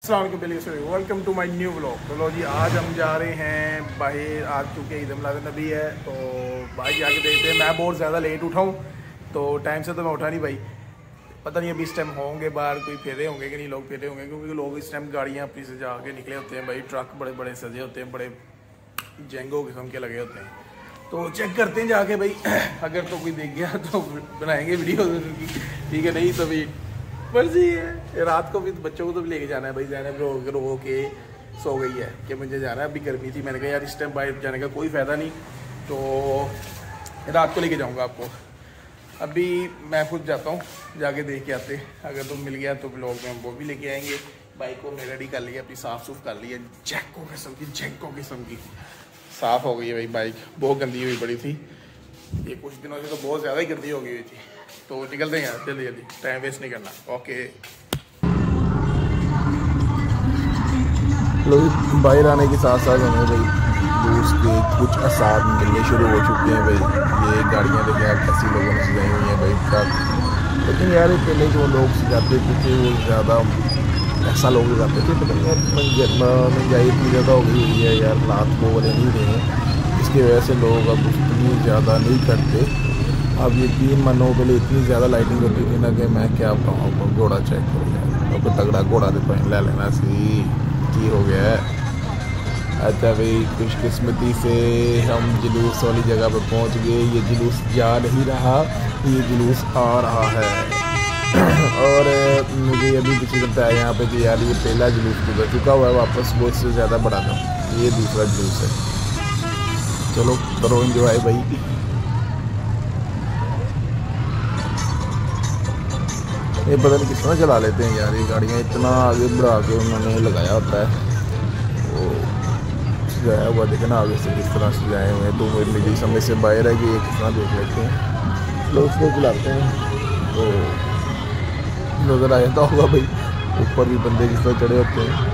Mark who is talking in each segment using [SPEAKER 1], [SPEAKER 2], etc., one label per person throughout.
[SPEAKER 1] Welcome to my new vlog. चलो जी, आज हम जा रहे हैं बाहर। आज चूँकि ईद मिलाद नबी है तो बाहर जाके देखते हैं। मैं बहुत ज़्यादा लेट उठा हूँ तो टाइम से तो मैं उठा नहीं भाई। पता नहीं अभी इस टाइम होंगे बाहर कोई फेरे होंगे कि नहीं, लोग फेरे होंगे क्योंकि लोग इस टाइम गाड़ियाँ अपनी से जाके निकले होते हैं भाई। ट्रक बड़े बड़े सजे होते हैं, बड़े जेंगो किस्म के लगे होते हैं। तो चेक करते हैं जाके भाई, अगर तो कोई देख गया तो बनाएंगे वीडियो की, ठीक है। नहीं तो भी मर्जी है। रात को भी तो बच्चों को तो भी लेके जाना है भाई। ज़ैनब रो के सो गई है कि मुझे जाना है। अभी गर्मी थी, मैंने कहा यार इस टाइम बाहर जाने का कोई फ़ायदा नहीं, तो रात को लेके जाऊंगा आपको। अभी मैं खुद जाता हूँ, जाके देख के आते। अगर तो मिल गया तो ब्लॉग में हम वो भी लेके आएंगे। बाइक को मैं रेडी कर लिया, अपनी साफ़ सूफ कर ली है। जैको किस्म की साफ़ हो गई है भाई। बाइक बहुत गंदी हुई पड़ी थी, ये कुछ दिनों से तो बहुत ज़्यादा ही गंदी हो गई हुई थी। तो निकलते हैं यार जल्दी जल्दी, टाइम वेस्ट नहीं करना। ओके, लोग बाहर आने के साथ साथ हमें भाई दूर के कुछ आसार मिलने शुरू हो चुके हैं भाई। ये गाड़ियाँ देखिए यार कैसी लोगों ने सजाई हुई हैं भाई ट्रक। लेकिन यार पहले जो लोग सजाते थे वो ज़्यादा ऐसा लोग सजाते थे, पता नहीं महंगाई इतनी ज़्यादा हो गई हुई है यार, रात को वाले नहीं रहे हैं। इसकी वजह से लोग अब उतनी ज़्यादा नहीं करते। अब यकीन मानो पहले इतनी ज़्यादा लाइटिंग होती थी ना कि मैं क्या बताऊँ आपको। घोड़ा चेक करो यार, अब तगड़ा घोड़ा तो पहन ले लेना सी की हो गया है। अच्छा भाई, खुशकिस्मती से हम जुलूस वाली जगह पर पहुंच गए। ये जुलूस जा नहीं रहा, ये जुलूस आ रहा है। और मुझे अभी पता चलता है यहाँ पे कि यार ये पहला जुलूस गुजर चुका हुआ है, वापस वो इससे ज़्यादा बड़ा था। ये दूसरा जुलूस है। चलो करो एंजॉय भाई। ये पता नहीं किस तरह चला लेते हैं यार ये गाड़ियाँ, इतना आगे बढ़ा के उन्होंने लगाया होता है। वो सजाया हुआ देखना आगे से किस तरह सजाए हुए हैं। तो मेरी समझ से बाहर है कि ये किस तरह देख लेते हैं। लोग उसको चलाते हैं तो नज़र आ जाता होगा भाई, ऊपर भी बंदे किस तरह चढ़े होते हैं।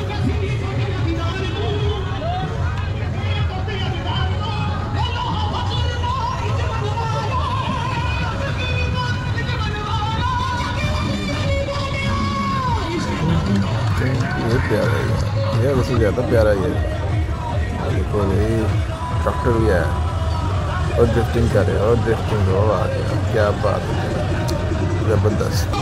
[SPEAKER 1] ये प्यारा है यार, वैसे ज़्यादा प्यारा ही है। देखो भाई ट्रैक्टर भी है और ड्रिफ्टिंग कर रहे हैं, और ड्रिफ्टिंग हो आ गया, क्या बात है, ज़बरदस्त।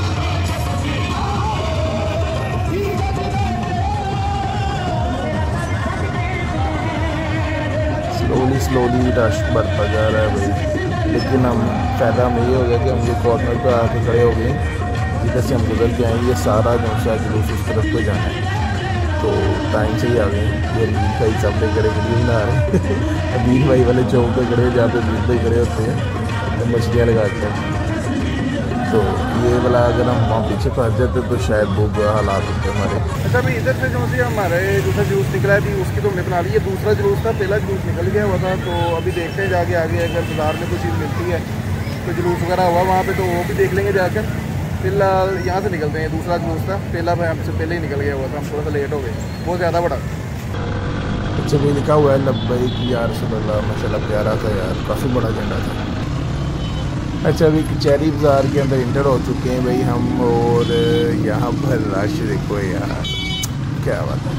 [SPEAKER 1] स्लोली रश बढ़ता जा रहा है भाई। लेकिन हम फ़ायदा हमें ये हो गया कि हम ये कॉर्नर पर आके खड़े हो गए, जिधर से हम गुजर के आएँ। ये सारा जो सा जुलूस उस तरफ को जाना है, तो टाइम से ही आ गए। ये अमीर भाई सब ले खड़े वीडियो बना रहे हैं। अमीर भाई वाले चौक पे खड़े, जहाँ पे अमीर भाई खड़े होते हैं तो मछलियाँ लगाते हैं। तो ये वाला अगर हम वहाँ पीछे फंस जाते तो शायद बहुत बुरा हालात होते हमारे। अच्छा भाई, इधर से जो सी हमारे दूसरा जुलूस निकला है थी उसकी तो हमने बना ली है। दूसरा जुलूस था, पहला जुलूस निकल गया हुआ था। तो अभी देखते हैं जाके आगे अगर बाज़ार में कोई चीज़ मिलती है तो जुलूस वगैरह हुआ वहाँ पर, तो वो भी देख लेंगे जाकर। फिलहाल यहाँ से निकलते हैं। दूसरा जुलूस था, पहला मैं हमसे पहले ही निकल गया हुआ था, हम थोड़ा सा लेट हो गए, बहुत ज़्यादा बड़ा। अच्छा भाई, लिखा हुआ है लब्बैक या रसूल अल्लाह, माशाल्लाह प्यारा था यार, काफ़ी बड़ा झंडा था। अच्छा अभी कचहरी बाज़ार के अंदर इंटर हो चुके हैं भाई हम, और यहाँ पर रश देखो यार, क्या बात है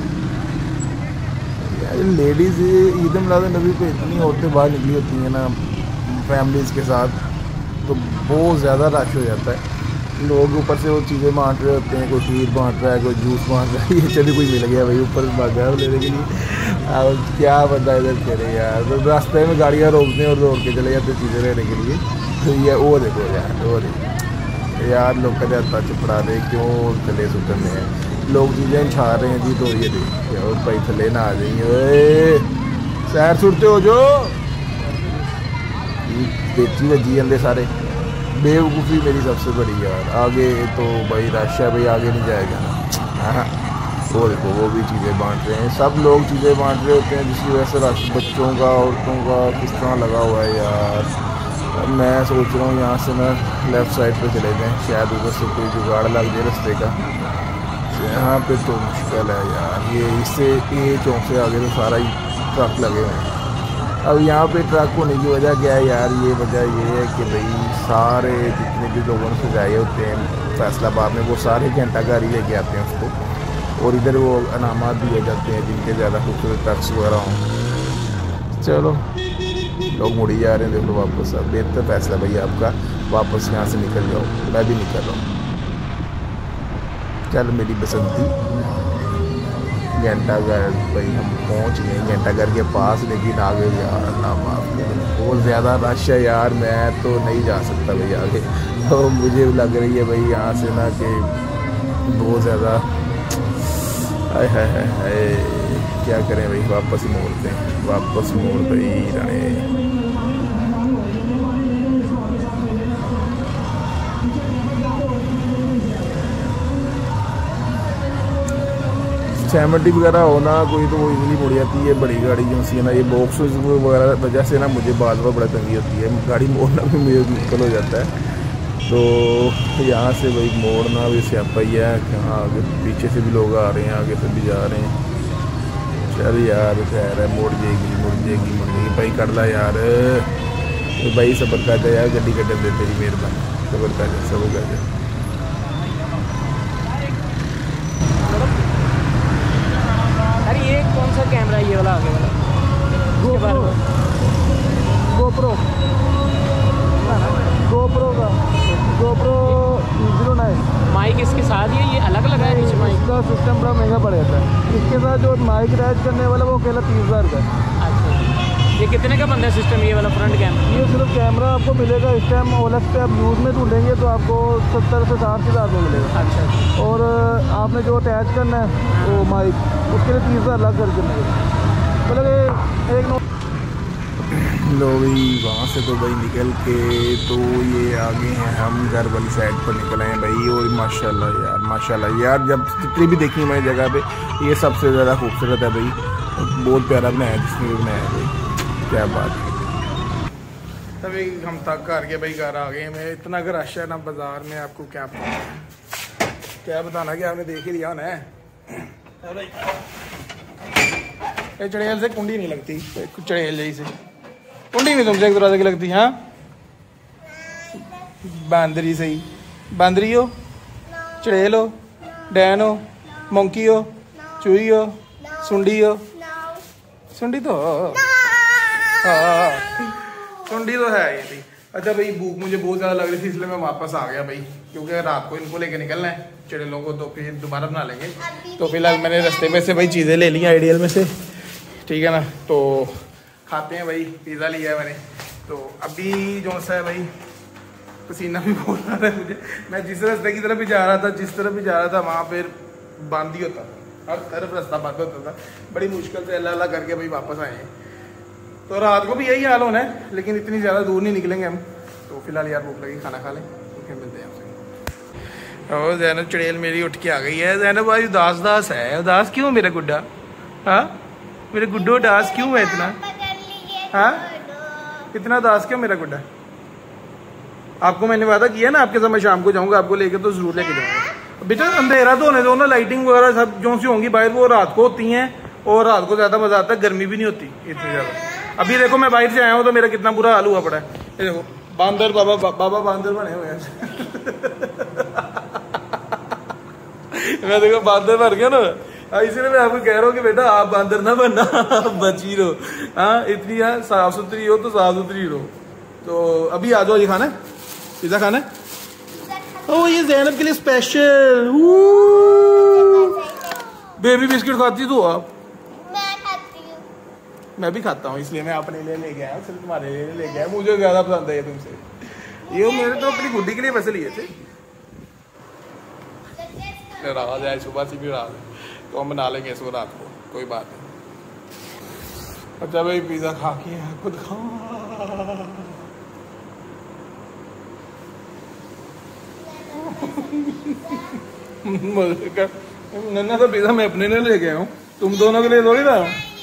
[SPEAKER 1] यार। लेडीज़ ईद मिलाद नबी पे इतनी औरतें बाहर निकली होती हैं ना फैमिलीज़ के साथ, तो बहुत ज़्यादा रश हो जाता है। लोग ऊपर से वो चीज़ें बांट रहे होते हैं, कोई खीर बांट रहा है, कोई जूस बांट रहा है। ये चलिए कोई मिल गया भाई, ऊपर भाग गया लेने के लिए। और क्या बंदा इधर खेले यार, तो रास्ते में गाड़ियाँ रोकते हैं और दौड़ के चले जाते चीज़ें लेने के लिए। तो ये वो देखो यार, वो देखो यार, लोग कहते हत्था चपड़ा रहे, क्यों चले सुटने हैं लोग, चीज़ें छा रहे हैं जी। तो ये देखिए और भाई थले ना आ जाइए, सैर सुटते हो जो बेची वजी जाते सारे। बेवकूफ़ी मेरी सबसे बड़ी यार। आगे तो भाई रश है भाई, आगे नहीं जाएगा ना। हाँ, वो देखो वो भी चीज़ें बांट रहे हैं, सब लोग चीज़ें बांट रहे होते हैं, जिसकी वजह से रश बच्चों का औरतों का किस तरह लगा हुआ है यार। मैं सोच रहा हूँ यहाँ से ना लेफ़्ट साइड पे चले जाएँ, शायद उधर से कोई जुगाड़ लग जाए रास्ते का। यहाँ पे तो मुश्किल है यार, ये इससे ये चौक से आगे तो सारा ही ट्रक लगे हुए हैं। अब यहाँ पे ट्रक होने की वजह क्या है यार, ये वजह ये है कि भाई सारे जितने भी लोगों ने सजाए होते हैं फैसलाबाद में, वो सारे घंटा घर ही लेके आते हैं उसको, और इधर वो इनामात दिए जाते हैं जिनके ज़्यादा खूबसूरत टक्स वगैरह हों। चलो लोग मुड़ी जा रहे हैं, देख लो वापस। अब बेहतर फैसला भाई आपका, वापस यहाँ से निकल जाओ, मैं भी निकल रहा हूँ। चल मेरी बसंती, घंटाघर भाई हम पहुँच गए घंटाघर के पास, लेकिन आगे यार ना माफ बहुत ज़्यादा रश है यार, मैं तो नहीं जा सकता भाई आगे। तो मुझे लग रही है भाई यहाँ से ना कि बहुत ज़्यादा, हाय हाय हाय हाय, क्या करें भाई, वापस मोड़ते हैं, वापस मोड़ते ही रहे। सेवेंटी वगैरह होना कोई तो वो इजली मुड़ जाती है, बड़ी गाड़ी जो सी है ना, ये बॉक्स वगैरह वजह से ना मुझे बार बार बड़ा तंगी होती है, गाड़ी मोड़ना भी मुझे मुश्किल हो जाता है। तो यहाँ से भाई मोड़ना भी स्यापा ही है, कहाँ आगे पीछे से भी लोग आ रहे हैं, आगे से भी जा रहे हैं। चल यार खैर है, मुड़ जाएगी भाई, कर ला यार तो भाई, सबर कर जाए यार, गड्डी कटन दे, तेरी मेहरबानी, सबर कर जाए।
[SPEAKER 2] ये कौन सा कैमरा है, ये वाला आगे वाला? GoPro का GoPro 09।
[SPEAKER 3] माइक इसके साथ ही है, ये अलग लगा है नीचे माइक
[SPEAKER 2] इसका सिस्टम बड़ा महंगा पड़ जाता है। इसके साथ जो माइक अटैच करने वाला वो अकेला 30,000 का है।
[SPEAKER 3] अच्छा, ये कितने का बनता है सिस्टम, ये वाला फ्रंट कैमरा?
[SPEAKER 2] ये सिर्फ कैमरा आपको मिलेगा इस टाइम OLX पे, आप यूज़ में ढूंढेंगे तो आपको 70 से 60,000 में मिलेगा।
[SPEAKER 3] अच्छा,
[SPEAKER 2] और आपने जो अटैच करना है वो माइक, उसके लिए 30,000 अलग करके मिलेगा। मतलब एक
[SPEAKER 1] लो भाई वहाँ से तो भाई निकल के तो ये आगे हैं, हम घर वाली साइड पर निकल आए हैं भाई। और माशाल्लाह यार जब जितनी भी देखी मैंने जगह पे, ये सबसे ज़्यादा खूबसूरत है भाई, बहुत प्यारा बनाया है जिसने भी बनाया है भाई, क्या बात है। तभी हम तक कर के भाई घर आ गए। मैं इतना रश है ना बाज़ार में, आपको क्या बताना कि आपने देख ही लिया ना। ये चड़ेल से कुंडी नहीं लगती, चड़ेल जैसे कुंडी भी तुमसे एक तरह की लगती। हाँ बांदरी सही, बांदरी हो, चड़ेल हो, डैन हो, मंकी हो, चूही हो, सुंडी हो, सुंडी तो हाँ सुंडी तो है ये थी। अच्छा भाई भूख मुझे बहुत ज़्यादा लग रही थी, इसलिए मैं वापस आ गया भाई, क्योंकि रात को इनको लेके निकलना है चड़ेलों को, तो फिर दोबारा बना लेंगे। तो फिलहाल मैंने रास्ते में से भाई चीज़ें ले ली आइडियल में से, ठीक है ना। तो खाते हैं भाई, पिज़्ज़ा लिया है मैंने। तो अभी जो सा है भाई पसीना भी बहुत आ रहा है मुझे। मैं जिस रास्ते की तरफ भी जा रहा था वहाँ पर बंद ही होता था, हर तरफ रास्ता बंद होता था। बड़ी मुश्किल से अल्लाह अल्लाह करके भाई वापस आए हैं। तो रात को भी यही हाल होना है, लेकिन इतनी ज़्यादा दूर नहीं निकलेंगे हम। तो फिलहाल यार भूख लगी, खाना खा लें तो फिर मिलते हैं आपसे। और ज़ैनब चड़ेल मेरी उठ के आ गई है। ज़ैनब भाई उदास है, उदास क्यों मेरा गुड्डा? हाँ मेरे गुड्डो उदास क्यों है इतना? हाँ इतना उदास क्यों मेरा गुड्डा? आपको मैंने वादा किया ना आपके साथ मैं शाम को जाऊँगा, आपको लेकर तो ज़रूर लेके जाऊँगा। बेटा अंधेरा तो होने दो ना, लाइटिंग वगैरह सब जो सी होंगी बाहर वो रात को होती हैं, और रात को ज़्यादा मज़ा आता है, गर्मी भी नहीं होती इतनी ज़्यादा। अभी देखो मैं बाहर से आया हूँ तो मेरा कितना बुरा हाल हुआ पड़ा है। ये देखो बांदर, बाबा बांदर बने हुए हैं। मैं देखो बांदर बन गया ना, इसलिए मैं आपको कह रहा हूँ कि बेटा आप बांदर ना बनना, बची रहो। हाँ इतनी साफ सुथरी हो तो साफ सुथरी रहो। तो अभी आ जाओ, ये खाना है, पिज़्ज़ा खाना है। ओ ये ज़ैनब के लिए स्पेशल बेबी बिस्किट खाती तू? आप? मैं भी खाता हूँ, इसलिए मैं अपने लिए ले गया, सिर्फ तुम्हारे लिए ले गया, मुझे ज्यादा पसंद है ये तुमसे। ये मैंने तो अपनी गुड्डी के लिए पैसे लिए थे। रात है सुबह से भी रात है, तो हम बना लेंगे इसको रात को, कोई बात नहीं। अच्छा भाई पिज़्ज़ा खा के खुद खा। नन्ना तो पिज़्ज़ा मैं अपने लिए ले गया हूँ, तुम दोनों के लिए थोड़ी ना,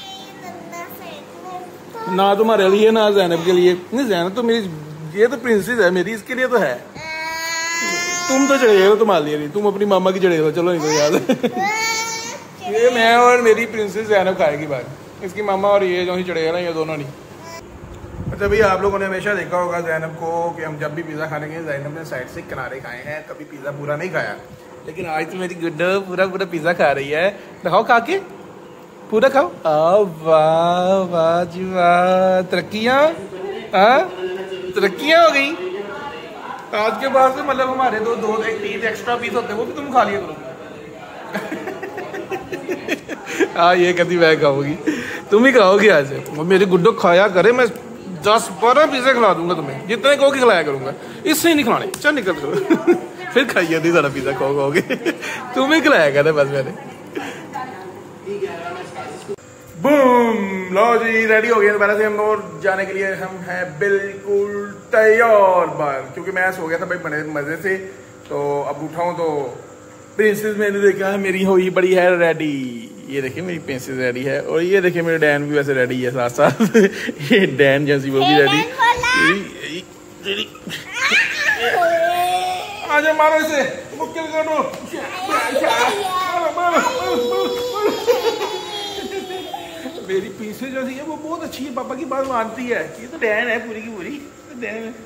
[SPEAKER 1] ना तुम्हारे लिए ना ज़ैनब के लिए। नहीं ज़ैनब तो मेरी, ये तो प्रिंसेस है मेरी, इसके लिए तो है। तुम तो चढ़े हो, तुम्हारे लिए नहीं, तुम अपनी मामा की चढ़े हो। चलो नहीं तो याद है। ये मैं और मेरी प्रिंसेस ज़ैनब खाएगी बाहर, इसकी मामा और ये जो ही चढ़े ना, ये दोनों नहीं। अच्छा भाई, आप लोगों ने हमेशा देखा होगा ज़ैनब को कि हम जब भी पिज़्ज़ा खाने गए ज़ैनब ने साइड से किनारे खाए हैं, कभी पिज़्ज़ा पूरा नहीं खाया। लेकिन आज तो मेरी गुड्डो पूरा पूरा पिज़्ज़ा खा रही है। दिखाओ खा के, पूरा खाओ। वाह वाह जी वाह, तरक्कियाँ, हाँ तरक्कियाँ हो गई आज के बाद से। मतलब हमारे दो एक 3 एक्स्ट्रा पीस होते हैं, वो भी तुम खा लिया करो। हाँ ये कभी मैं खाओगी, तुम ही खाओगी आज। मेरी गुड्डो खाया करे, मैं 10-12 पिज़्ज़ा खिला दूंगा तुम्हें, जितने कहोगे खिलाया करूंगा, इससे ही नहीं खिलाने। चल निकल करो। फिर खाइए नहीं सारा पिज़्ज़ा खाओगे, तुम ही खिलाया करे बस। मैंने बूम, लो जी रेडी हो गया दोबारा से हम, और जाने के लिए हम हैं बिल्कुल तैयार बाहर। क्योंकि मैं सो गया था भाई बड़े मजे से, तो अब उठाऊं तो प्रिंसेस मैंने देखा है मेरी हुई बड़ी है रेडी। ये देखिए मेरी प्रिंसेस रेडी है, और ये देखिए मेरे डैन भी वैसे रेडी है साथ साथ। ये डैन जैसी वो भी रेडी। आजा मारो इसे, मुक्के करो। मेरी प्रिंसेस जो है वो बहुत अच्छी है, पापा की बात मानती है। ये तो डैन है पूरी की पूरी, डैन है।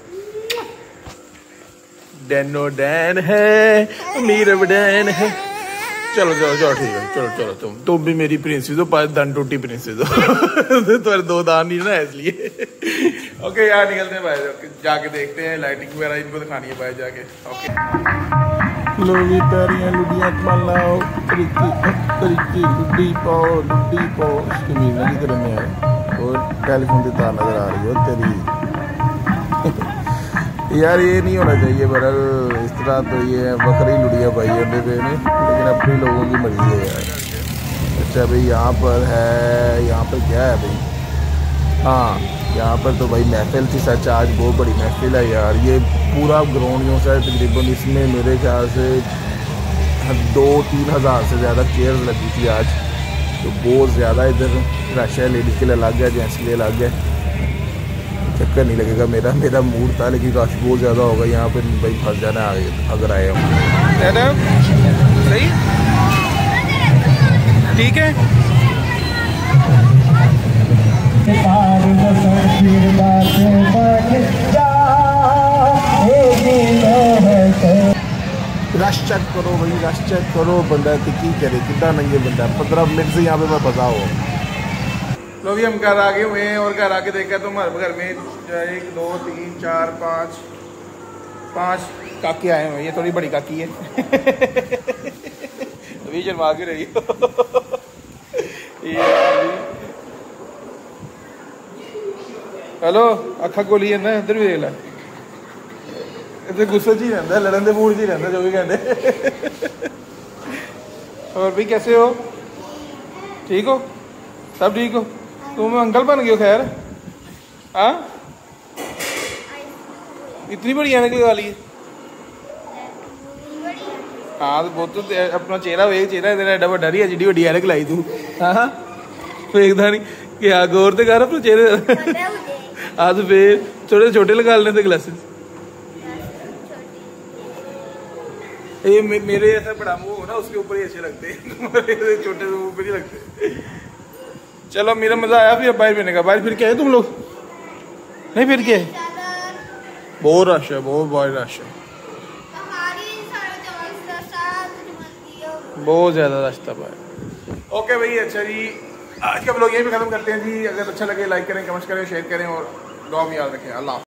[SPEAKER 1] डैनो डैन है, मेरा डैन है। चलो चलो चलो ठीक है, चलो चलो तुम भी मेरी प्रिंसेस हो, पर दन टूटी प्रिंसेस हो। तो 2 दान नहीं ना इसलिए। ओके यार निकलते हैं भाई, जाके देखते हैं लाइटिंग वगैरह इनको दिखानी है भाई जाके। ओके लो जी पैरियां लुडियां मालाओ, तरीकी लुडी पाओ इसकी मीना की तरह में है। और टेलीफोन की तार नजर आ रही है तेरी। यार ये नहीं होना चाहिए बरल इस तरह, तो ये बकरी लुड़िया भाई अंडे पे ने, लेकिन अपने लोगों की मर्जी है यार। अच्छा भाई यहाँ पर है, यहाँ पर क्या है भाई? हाँ यहाँ पर तो भाई महफिल थी सच, आज बहुत बड़ी महफिल है यार। ये पूरा ग्राउंड जो है तकरीबन, इसमें मेरे ख्याल से 2-3 हज़ार से ज़्यादा चेयर लगी थी आज। तो बहुत ज़्यादा इधर रश है, लेडीज़ के लिए अलग है, जेंट्स के लिए अलग है। चक्कर नहीं लगेगा मेरा मूड था, लेकिन रश बहुत ज़्यादा होगा यहाँ पे भाई, फंस जाना अगर आए हम। सही ठीक है। रश चेक करो भाई, रश चेक करो। बंदा तो की करे, कितना नहीं है बंदा। 15 मिनट से यहाँ पे मैं फंसा हुआ। लो भी हम घर आ गए हुए हैं, और घर आके देखा तो हमारे घर में 1 2 3 4 5 काकी आए हुए। ये थोड़ी बड़ी काकी है। अभी शर्मा के रही हो। हेलो अखा गोली है ना, इधर भी देख ला। इतने गुस्से च ही रहता है, लड़न के मूड च ही रहता 24 घंटे। और भी कैसे हो? ठीक हो? सब ठीक हो? तुम अंकल बन गए हो खैर? हाँ इतनी बड़ी ऐनक लगा ली है? हाँ तो बहुत, तो अपना चेहरा वेख, चेहरा तेरा एडा बड़ा ही है, जिडी बड़ी ऐनक लाई तू। हाँ वेखदा नहीं क्या, गौर तो कर अपने चेहरे। हाँ तो फिर थोड़े छोटे लगा लेने थे ग्लासेस। ये मेरे ऐसा बड़ा मुंह हो ना, उसके ऊपर ही अच्छे लगते हैं। छोटे से ऊपर ही लगते। चलो मेरा मजा आया। फिर बाहर फिरने का, बाहर फिर के आए तुम लोग? नहीं फिर के? बहुत रश है, बहुत रश है, बहुत ज्यादा रश था बाहर। ओके भाई अच्छा जी, आज का ब्लॉग यहीं पे खत्म करते हैं जी। अगर अच्छा लगे लाइक करें, कमेंट करें, शेयर करें, और दुआ में याद रखें। अल्लाह।